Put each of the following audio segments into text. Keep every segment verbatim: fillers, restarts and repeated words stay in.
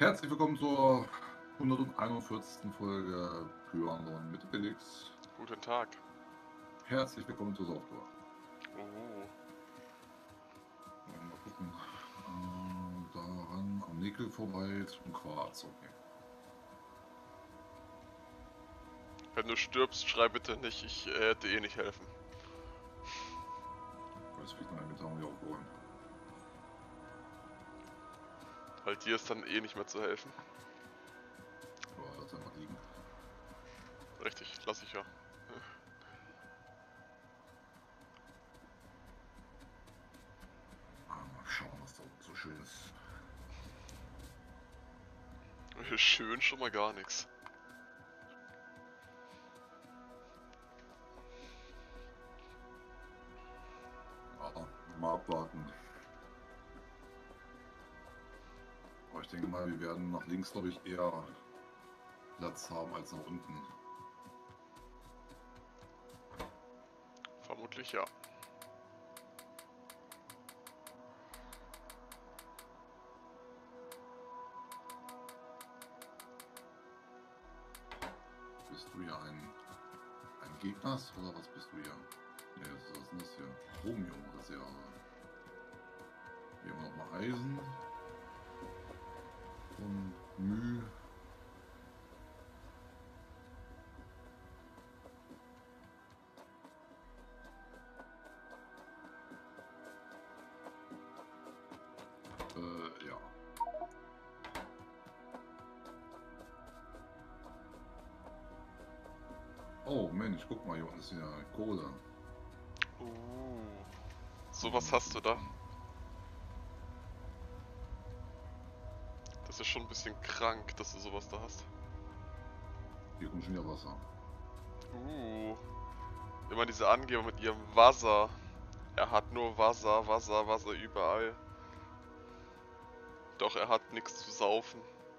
Herzlich willkommen zur hunderteinundvierzigsten Folge Pyandon mit Felix. Guten Tag. Herzlich willkommen zur Software. Oh. Mal gucken. Ähm, daran am Nickel vorbei zum Quarz. Okay. Wenn du stirbst, schrei bitte nicht, ich äh, hätte eh nicht helfen. Ich weiß, wie ich noch mit haben wir aufgeräumt. Weil dir ist dann eh nicht mehr zu helfen. Ja, lass einfach liegen. Richtig, lass ich ja. Ah, mal schauen, was da so schön ist. Schön schon mal gar nichts. Ja, mal abwarten. Aber ich denke mal, wir werden nach links, glaube ich, eher Platz haben als nach unten. Vermutlich ja. Bist du ja ein, ein Gegner oder was bist du hier? Ne, was ist denn das hier? Chromium oder sehr. Hier haben wir nochmal Eisen. Und Müh. Äh, ja. Oh Mensch, guck mal, hier unten ist ja Kohle. Uh. So was hast du da? Das ist schon ein bisschen krank, dass du sowas da hast. Hier kommt schon wieder Wasser. Uh. Immer diese Angeber mit ihrem Wasser. Er hat nur Wasser, Wasser, Wasser überall. Doch er hat nichts zu saufen.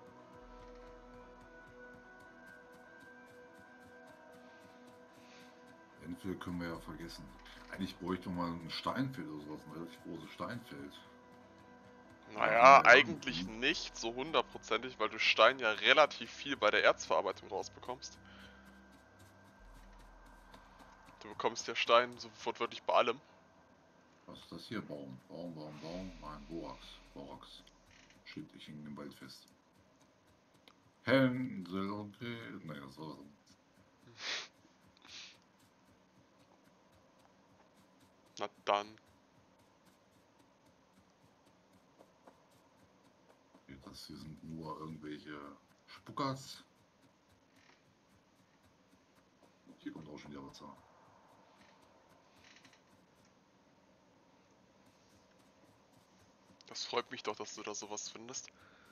Endfeld können wir ja vergessen. Eigentlich bräuchte man ein Steinfeld oder sowas, ein relativ großes Steinfeld. Naja, eigentlich nicht so hundertprozentig, weil du Stein ja relativ viel bei der Erzverarbeitung rausbekommst. Du bekommst ja Stein sofort wirklich bei allem. Was ist das hier? Baum, Baum, Baum, Baum. Nein, Borax. Borax. Shit, ich hing im Wald fest. Hänsel und Gretel. Nein, das war so. Na dann. Das hier sind nur irgendwelche Spuckers. Hier kommt auch schon wieder Wasser. Das freut mich doch, dass du da sowas findest.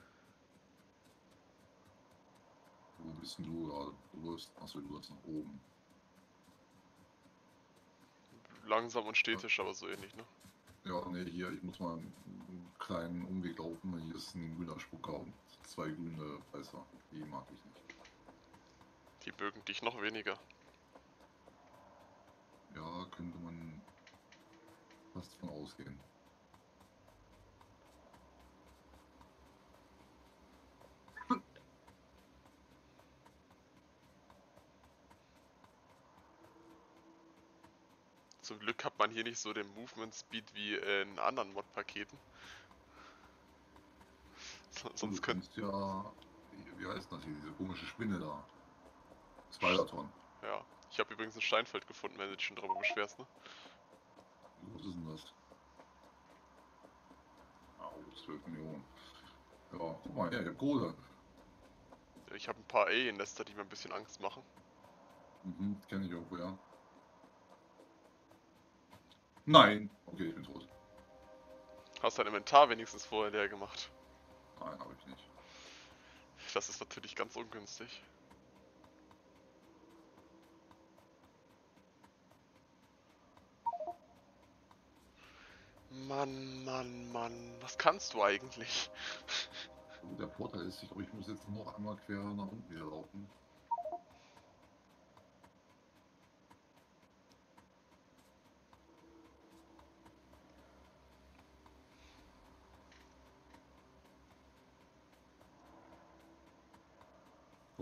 Wo bist denn du gerade? Du läufst. Achso, du läufst nach oben. Langsam und stetig, aber so ähnlich, ne? Ja, ne, hier, ich muss mal einen kleinen Umweg laufen. Hier ist ein grüner Spucker und zwei grüne Weißer. Die mag ich nicht. Die mögen dich noch weniger. Ja, könnte man fast von ausgehen. Zum Glück hat man hier nicht so den Movement Speed wie in anderen Mod-Paketen. Sonst Du könnte... kannst ja, wie heißt das hier, diese komische Spinne da? Spiderton. Ja. Ich habe übrigens ein Steinfeld gefunden, wenn du dich schon darüber beschwerst, ne? Wie groß ist denn das? Au, zwölf Millionen. Ja, guck mal, ja, ich hab Kohle. Ich habe ein paar Alien-Nester, die mir ein bisschen Angst machen. Mhm, kenne ich irgendwo, ja. Nein! Okay, ich bin tot. Hast dein Inventar wenigstens vorher leer gemacht. Nein, habe ich nicht. Das ist natürlich ganz ungünstig. Mann, Mann, Mann. Was kannst du eigentlich? Und der Vorteil ist, ich glaube, ich muss jetzt noch einmal quer nach unten wieder laufen.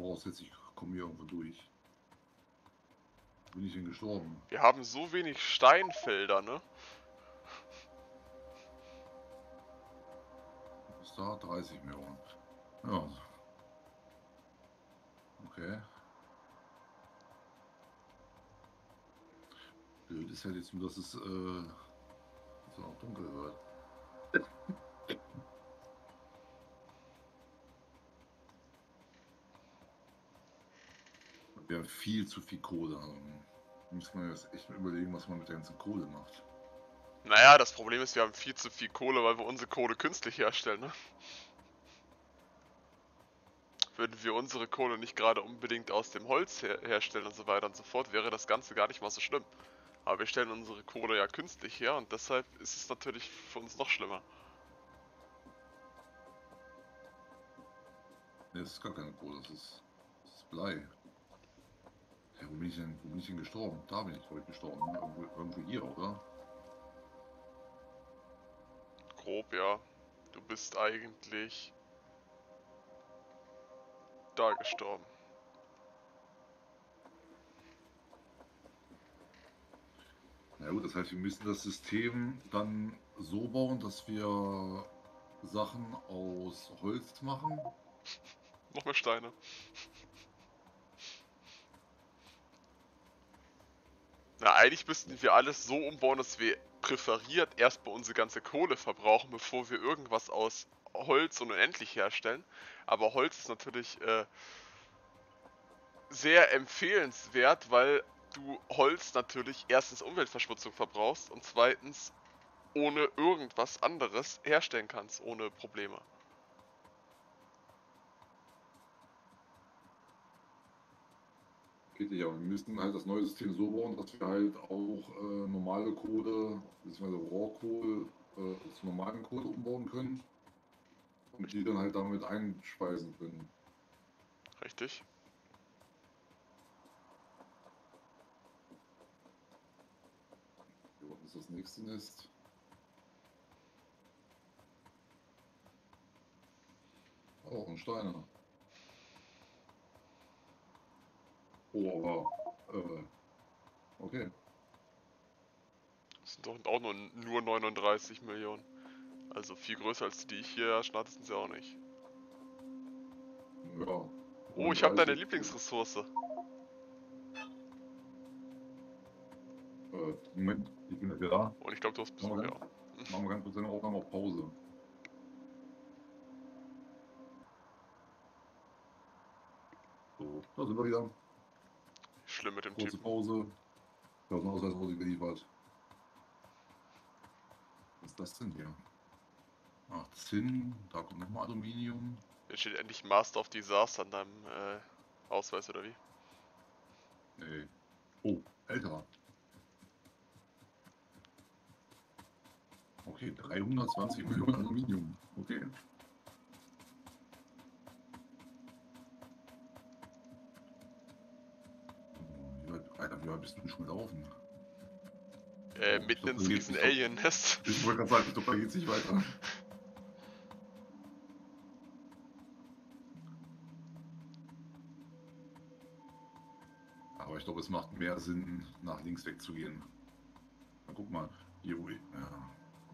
voraussetze, ich komme hier irgendwo durch. Bin ich denn gestorben? Wir haben so wenig Steinfelder, ne? Was ist da? dreißig Millionen. Ja. Okay. Blöd ist halt jetzt nur, dass es äh, so auch dunkel wird. Wir haben viel zu viel Kohle. Da muss man jetzt echt mal überlegen, was man mit der ganzen Kohle macht. Naja, das Problem ist, wir haben viel zu viel Kohle, weil wir unsere Kohle künstlich herstellen, ne? Würden wir unsere Kohle nicht gerade unbedingt aus dem Holz her herstellen und so weiter und so fort, wäre das Ganze gar nicht mal so schlimm. Aber wir stellen unsere Kohle ja künstlich her und deshalb ist es natürlich für uns noch schlimmer. Ne, das ist gar keine Kohle, das ist, das ist Blei. Ja, wo bin ich denn, wo bin ich denn gestorben? Da bin ich, glaube ich, gestorben. Ne? Irgendwo, irgendwo hier, oder? Grob, ja. Du bist eigentlich da gestorben. Na gut, das heißt, wir müssen das System dann so bauen, dass wir Sachen aus Holz machen. Noch mehr Steine. Na, eigentlich müssten wir alles so umbauen, dass wir präferiert erstmal unsere ganze Kohle verbrauchen, bevor wir irgendwas aus Holz und unendlich herstellen. Aber Holz ist natürlich äh, sehr empfehlenswert, weil du Holz natürlich erstens Umweltverschmutzung verbrauchst und zweitens ohne irgendwas anderes herstellen kannst, ohne Probleme. Geht ja, wir müssten halt das neue System so bauen, dass wir halt auch äh, normale Kohle, beziehungsweise Rohkohle äh, zu normalen Kohle umbauen können. Und die dann halt damit einspeisen können. Richtig? Hier unten ist das nächste Nest. Auch ein Steiner. Oh, aber äh, okay. Das sind doch auch nur, nur neununddreißig Millionen. Also viel größer als die, die ich hier schnatte, sind sie auch nicht. Ja. Oh, ich habe deine neununddreißig. Lieblingsressource. Äh, Moment, ich bin jetzt wieder da. Und ich glaube, du hast Besuch, Machen wir ja. ganz, machen wir ganz kurz eine Aufnahme auf Pause. So, da sind wir wieder. Schlimm mit dem Kurze Typen. Pause. Personalausweis wurde geliefert. Was ist das denn hier? Ach, Zinn, da kommt nochmal Aluminium. Jetzt steht endlich Master of Disaster an deinem äh, Ausweis, oder wie? Nee. Oh, älter. Okay, dreihundertzwanzig Millionen Aluminium. Okay. Wie weit, Alter, wie weit bist du denn schon gelaufen? Äh, Oh, mitten glaub, ins da riesen geht's nicht Alien-Nest. Ich wollte gerade sagen, ich glaube, da geht es nicht weiter. Aber ich glaube, es macht mehr Sinn, nach links wegzugehen. Na, guck mal, hier wo ich. Ja.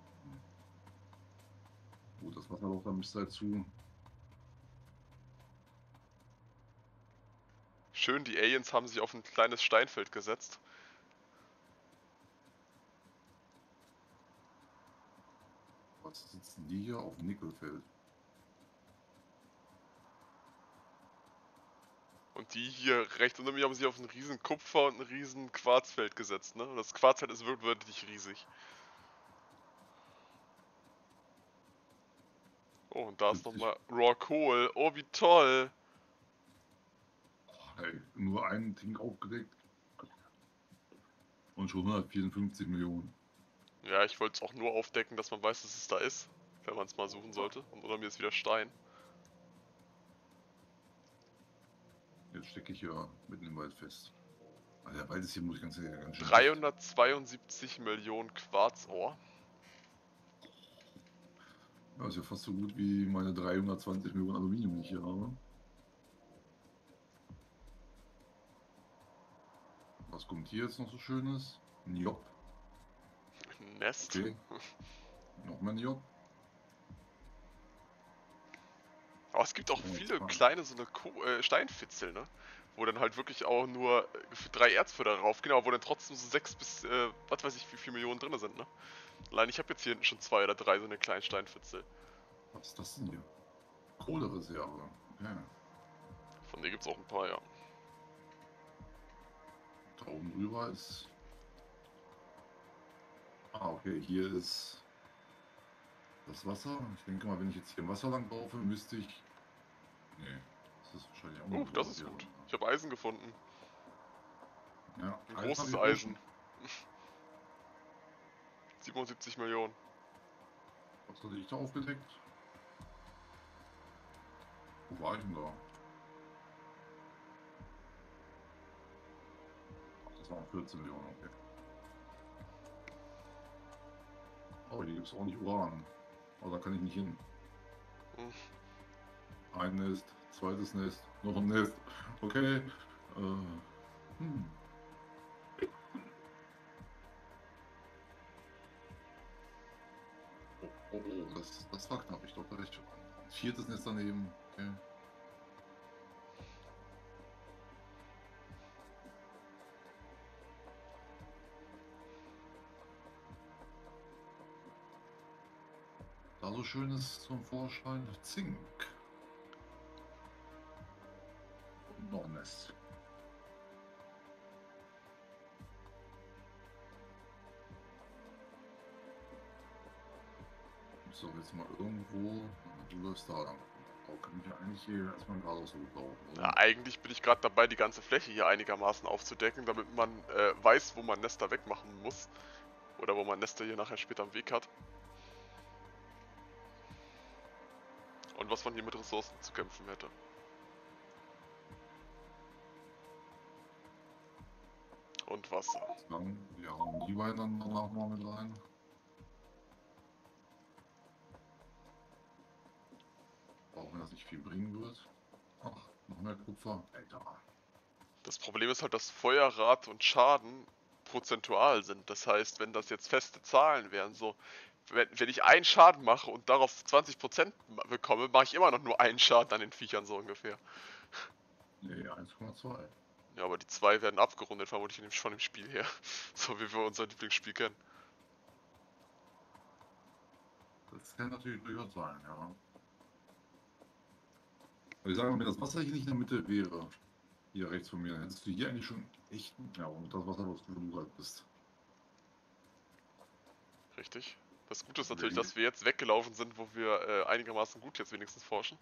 Gut, das Wasserloch da müsste halt zu. Schön, die Aliens haben sich auf ein kleines Steinfeld gesetzt. Was sitzen die hier auf dem Nickelfeld? Und die hier rechts unter mir haben sich auf ein riesen Kupfer und ein riesen Quarzfeld gesetzt, ne? Und das Quarzfeld ist wirklich, wirklich riesig. Oh, und da ist nochmal Raw Coal. Oh, wie toll! Hey, nur ein Ding aufgelegt. Und schon hundertvierundfünfzig Millionen. Ja, ich wollte es auch nur aufdecken, dass man weiß, dass es da ist, wenn man es mal suchen sollte. Und unter mir ist wieder Stein. Jetzt stecke ich hier mitten im Wald fest. Also der Wald ist hier, muss ich ganz ehrlich ganz schön. dreihundertzweiundsiebzig Millionen Quarzohr. Ja, ist ja fast so gut wie meine dreihundertzwanzig Millionen Aluminium, die ich hier habe. Was kommt hier jetzt noch so Schönes? Njob. Nest. Okay. Noch mehr Njob. Aber es gibt auch Oh, viele spannend. kleine so eine Ko äh, Steinfitzel, ne? Wo dann halt wirklich auch nur äh, für drei Erzförderer raufgehen, aber wo dann trotzdem so sechs bis, äh, was weiß ich, wie viel Millionen drin sind, ne? Allein ich habe jetzt hier hinten schon zwei oder drei so eine kleinen Steinfitzel. Was ist das denn hier? Kohlereserve. Okay. Von denen gibt's auch ein paar, ja. Da oben drüber ist. Ah, okay, hier ist das Wasser. Ich denke mal, wenn ich jetzt hier im Wasser lang laufe, müsste ich. Nee, das ist wahrscheinlich auch nur Uh, das Blau ist hier. gut. Ich habe Eisen gefunden. Ja, Ein Eisen habe großes ich auch Eisen. schon. siebenundsiebzig Millionen. Was hatte ich da aufgedeckt? Wo war ich denn da? Ach, das waren vierzehn Millionen, okay. Oh, hier gibt es auch nicht Uran. Aber da kann ich nicht hin. Hm. Ein Nest, zweites Nest, noch ein Nest. Okay. Äh, hm. Oh, oh, oh, das, das war knapp. Ich glaube, da recht. Ein viertes Nest daneben. Okay. Da so schönes zum Vorschein. Zink. Und noch ein Nest. So, jetzt mal irgendwo. Du läufst da lang. Oh, kann ich ja eigentlich hier erstmal geradeaus hochlaufen, Ja, oder? eigentlich bin ich gerade dabei, die ganze Fläche hier einigermaßen aufzudecken, damit man äh, weiß, wo man Nester wegmachen muss. Oder wo man Nester hier nachher später am Weg hat. Und was man hier mit Ressourcen zu kämpfen hätte. Und Wasser. Dann, wir hauen die beiden dann danach mal mit rein. Auch wenn das nicht viel bringen wird. Ach, noch mehr Kupfer. Alter. Das Problem ist halt, dass Feuerrate und Schaden prozentual sind. Das heißt, wenn das jetzt feste Zahlen wären, so, wenn, wenn ich einen Schaden mache und darauf zwanzig Prozent bekomme, mache ich immer noch nur einen Schaden an den Viechern, so ungefähr. Nee, eins Komma zwei. Ja, aber die zwei werden abgerundet, vermutlich in dem, von dem Spiel her. So wie wir unser Lieblingsspiel kennen. Das kann natürlich durchaus sein, ja. Aber ich sage mal, wenn das Wasser hier nicht in der Mitte wäre, hier rechts von mir, dann hättest du hier eigentlich schon echt, ja, und das Wasser, was du halt bist. Richtig. Das Gute ist Also natürlich, der dass wir jetzt weggelaufen sind, wo wir äh, einigermaßen gut jetzt wenigstens forschen.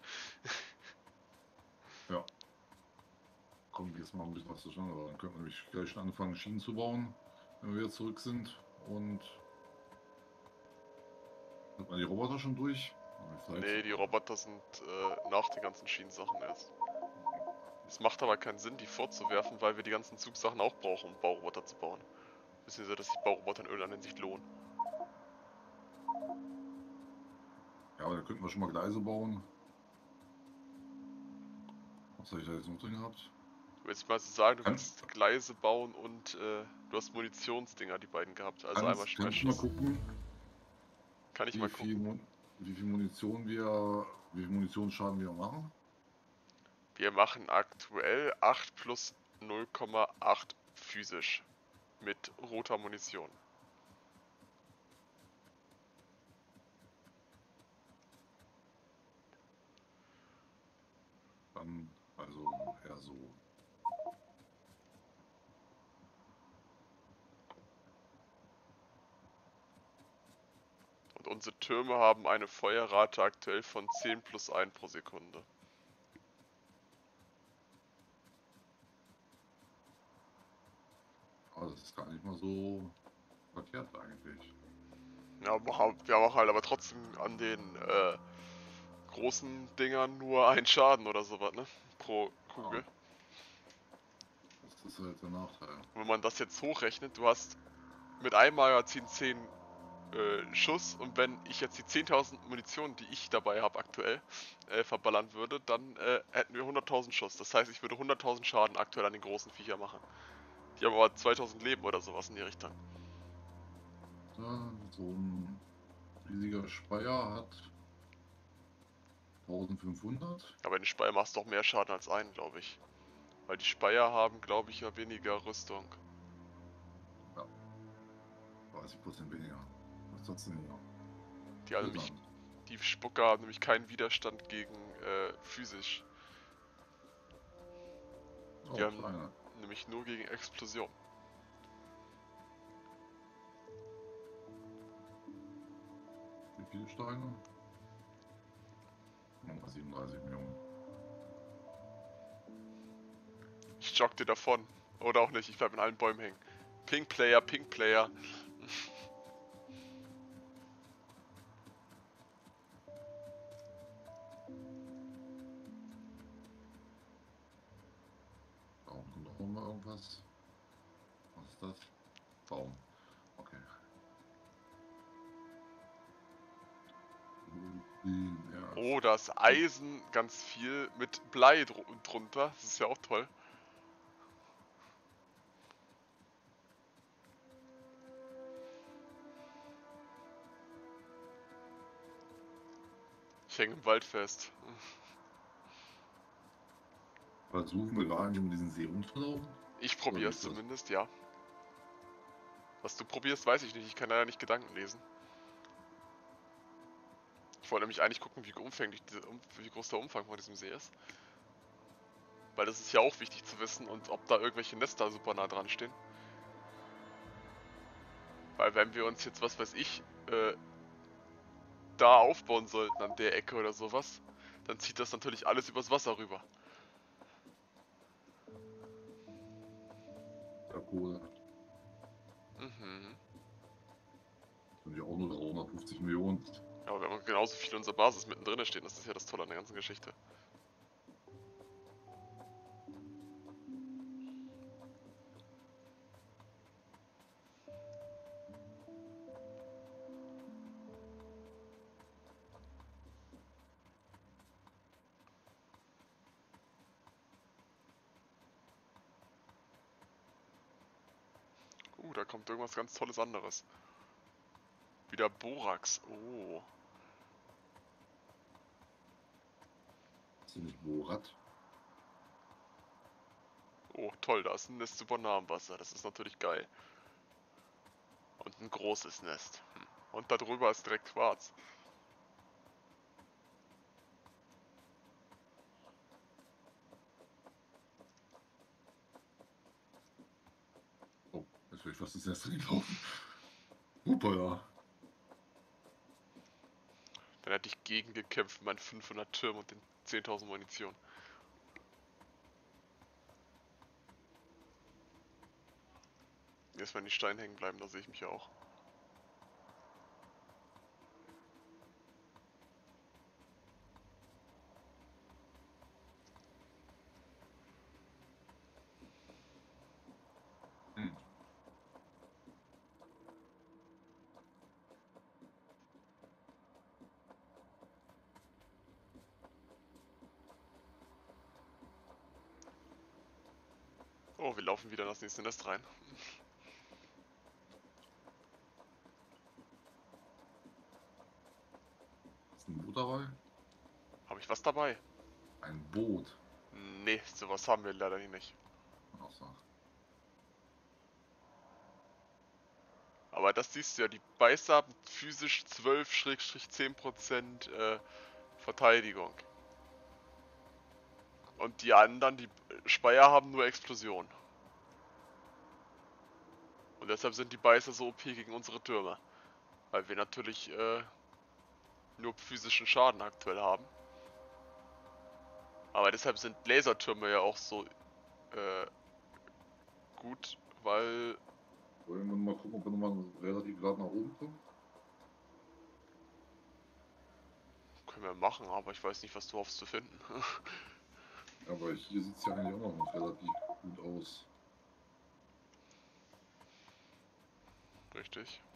Ja. Kommen wir jetzt mal ein bisschen was zustande, aber dann können wir nämlich gleich schon anfangen, Schienen zu bauen, wenn wir wieder zurück sind. Und hat man die Roboter schon durch? Nee, die Roboter sind äh, nach den ganzen Schienensachen erst. Es macht aber keinen Sinn, die vorzuwerfen, weil wir die ganzen Zugsachen auch brauchen, um Bauroboter zu bauen. Wissen Sie, dass sich Bauroboter in irgendeiner Hinsicht lohnen? Ja, aber da könnten wir schon mal Gleise bauen. Was habe ich da jetzt noch drin gehabt? Du willst mal so sagen, du Kannst, willst Gleise bauen und äh, du hast Munitionsdinger, die beiden gehabt. Also einmal kannst, kannst du mal Sprengschuss. gucken, Kann ich wie mal viel, gucken. Mun- wie viel Munition wir, wie viel Munitionsschaden wir machen? Wir machen aktuell acht plus null Komma acht physisch. Mit roter Munition. Dann, also eher so. Und unsere Türme haben eine Feuerrate aktuell von zehn plus eins pro Sekunde. Aber das ist gar nicht mal so verkehrt eigentlich. Ja, wir haben wir haben halt aber trotzdem an den äh, großen Dingern nur einen Schaden oder sowas, ne? Pro Kugel. Ja, das ist halt der Nachteil. Und wenn man das jetzt hochrechnet, du hast mit einem Magazin zehn äh, Schuss und wenn ich jetzt die zehntausend Munition, die ich dabei habe aktuell, äh, verballern würde, dann äh, hätten wir hunderttausend Schuss. Das heißt, ich würde hunderttausend Schaden aktuell an den großen Viecher machen. Die haben aber zweitausend Leben oder sowas in die Richtung. Ja, so ein riesiger Speyer hat eintausendfünfhundert. Aber in den Speyer machst du doch mehr Schaden als einen, glaube ich. Weil die Speyer haben, glaube ich, ja weniger Rüstung. Ja, dreißig Prozent weniger. Was ist das denn hier? Die haben nämlich, die Spucker haben nämlich keinen Widerstand gegen äh, physisch. Die Oh, haben Steine. nämlich nur gegen Explosion. Wie viele Steine? Oh, siebenunddreißig Millionen. Ich jogge dir davon. Oder auch nicht, ich bleib in allen Bäumen hängen. Pink Player, Pink Player. Da unten kommt auch mal irgendwas. Was ist das? Baum. Okay. Ja, Oh, da ist Eisen ganz viel mit Blei dr drunter. Das ist ja auch toll. Ich hänge im Wald fest. versuchen wir gar nicht um diesen See rumzulaufen. Ich probiere es zumindest, ja. Was du probierst, weiß ich nicht. Ich kann leider nicht Gedanken lesen. Ich wollte nämlich eigentlich gucken, wie umfänglich, diese, wie groß der Umfang von diesem See ist. Weil das ist ja auch wichtig zu wissen und ob da irgendwelche Nester super nah dran stehen. Weil wenn wir uns jetzt, was weiß ich, äh, da aufbauen sollten an der Ecke oder sowas, dann zieht das natürlich alles übers Wasser rüber. Der Kohle. Mhm. Sind ja auch nur dreihundertfünfzig Millionen. Aber wir haben genauso viel in unserer Basis mittendrin stehen, das ist ja das Tolle an der ganzen Geschichte. Uh, da kommt irgendwas ganz Tolles anderes. Wieder Borax. Oh. Ist das nicht Borat? Oh, toll, da ist ein Nest super nah am Wasser. Das ist natürlich geil. Und ein großes Nest. Hm. Und darüber ist direkt Quarz. Oh, jetzt will ich fast ins Nest reinlaufen. Super, ja. Dann hätte ich gegengekämpft mit meinen fünfhundert Türmen und den zehntausend Munition. Jetzt, wenn die Steine hängen bleiben, da sehe ich mich ja auch. Hm. Oh, wir laufen wieder in das nächste Nest rein. Ist ein Boot dabei? Habe ich was dabei? Ein Boot. Nee, sowas haben wir leider nicht. Ach so. Aber das siehst du ja, die Beißer haben physisch zwölf zehn Prozent äh, Verteidigung. Und die anderen, die Speyer, haben nur Explosion. Und deshalb sind die Beißer so O P gegen unsere Türme. Weil wir natürlich äh, nur physischen Schaden aktuell haben. Aber deshalb sind Lasertürme ja auch so äh, gut, weil... Wollen wir mal gucken, ob wir nochmal relativ gerade nach oben kommen? Können wir machen, aber ich weiß nicht, was du hoffst zu finden. Aber hier sieht es ja eigentlich auch noch relativ gut aus. Richtig.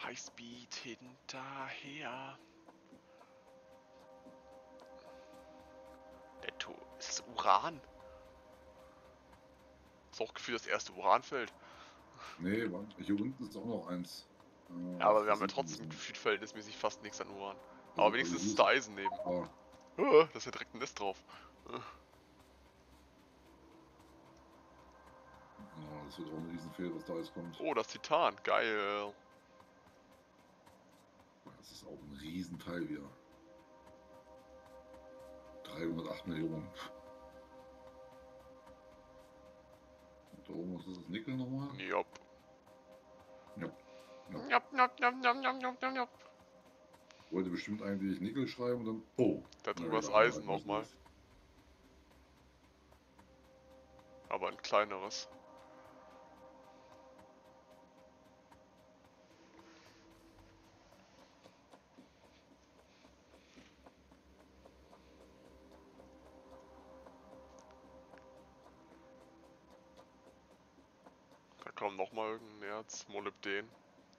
Highspeed hinterher. Netto. Ist das Uran? Ist auch gefühlt das erste Uranfeld. Nee, warte, hier unten ist auch noch eins. Äh, Ja, aber wir haben ja versuchen trotzdem müssen. gefühlt verhältnismäßig fast nichts an Uran. Also, Aber also wenigstens hier ist da Eisen neben. Ah, Oh, da ist ja direkt ein Nest drauf. ja, das wird auch ein Riesenfehler, was da jetzt kommt. Oh, das Titan. Geil. Das ist auch ein Riesenteil wieder. dreihundertacht Millionen. Und da oben, was ist das? Nickel nochmal? Jopp. Ja. Jopp, jopp, jopp, jopp, jopp, jopp, jopp, jopp. Wollte bestimmt eigentlich Nickel schreiben und dann. Oh! Da Na drüber ist egal, Eisen halt was nochmal. ist. Aber ein kleineres. Da kommt nochmal irgendein Erz. Molybden.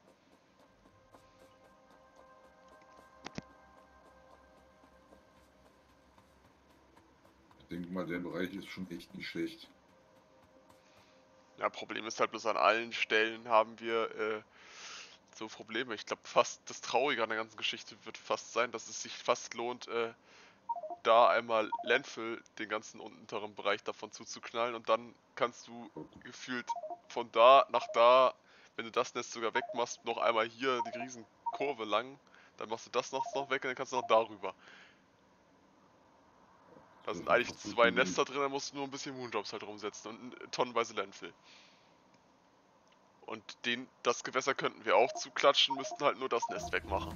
Ich denke mal, der Bereich ist schon echt nicht schlecht. Ja, Problem ist halt bloß an allen Stellen haben wir äh, so Probleme. Ich glaube fast das Traurige an der ganzen Geschichte wird fast sein, dass es sich fast lohnt, äh, da einmal Landfill den ganzen unteren Bereich davon zuzuknallen und dann kannst du gefühlt von da nach da, wenn du das Nest sogar wegmachst, noch einmal hier die riesen Kurve lang, dann machst du das noch, noch weg und dann kannst du noch darüber. Da Das wäre sind schon eigentlich fast so zwei viel wie. Nester drin, da musst du nur ein bisschen Moonjobs halt rumsetzen und tonnenweise Landfill. Und den, das Gewässer könnten wir auch zuklatschen, müssten halt nur das Nest wegmachen.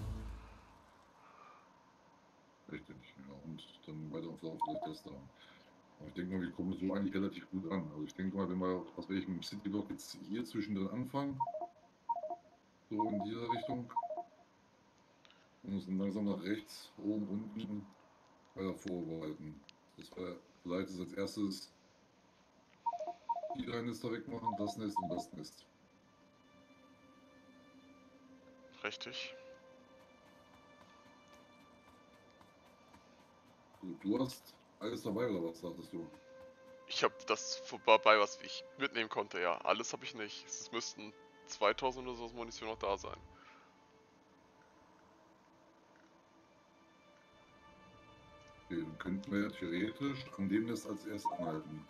Richtig, ja. Und dann weiter auf Lauf vielleicht das da. Aber ich denke mal, wir kommen so eigentlich relativ gut an. Also ich denke mal, wenn wir, was weiß ich, mit dem City Block jetzt hier zwischendrin anfangen, so in dieser Richtung, und uns dann langsam nach rechts, oben, unten weiter vorbereiten. Das wäre vielleicht ist als erstes die drei Nester wegmachen, das Nest und das Nest. Richtig. So, du hast alles dabei oder was sagtest du? Ich habe das vorbei, was ich mitnehmen konnte, ja. Alles habe ich nicht. Es müssten zweitausend oder so Munition noch da sein. Okay, dann könnten wir ja theoretisch an dem Nest als erstes anhalten.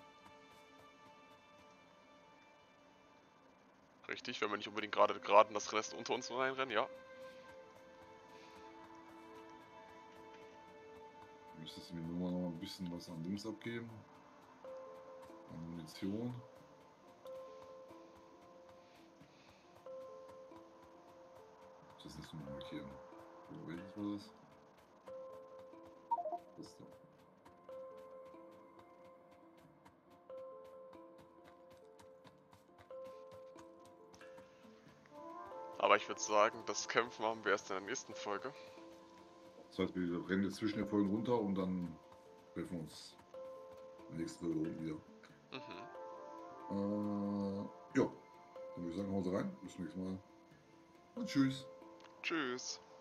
Richtig, wenn wir nicht unbedingt gerade gerade in das Nest unter uns reinrennen, ja. Müsstest du mir nur noch ein bisschen was an Dings abgeben. An Munition. Das ist nur markieren. So, welches war das? Das da. Aber ich würde sagen, das Kämpfen haben wir erst in der nächsten Folge. Das heißt, wir rennen jetzt zwischen den Folgen runter und dann treffen wir uns in der nächsten Folge unten wieder. Mhm. Äh, ja, dann würde ich sagen, haut rein. Bis zum nächsten Mal. Und tschüss. Tschüss.